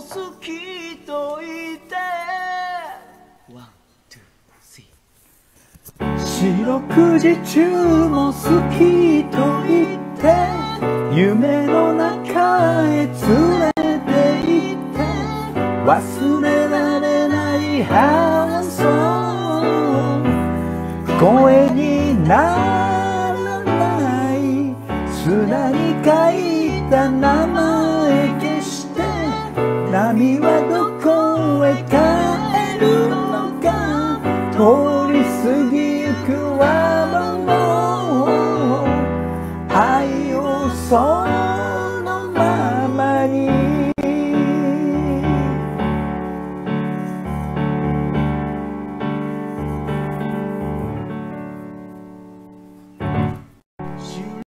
好きと言ってワン、ツー、スリー。四六時中も好きと言って夢の中へ連れて行って忘れられないハーソン声にならない砂に書いた名前消して波はどこへ帰るのか通り過ぎゆく泡の愛をそう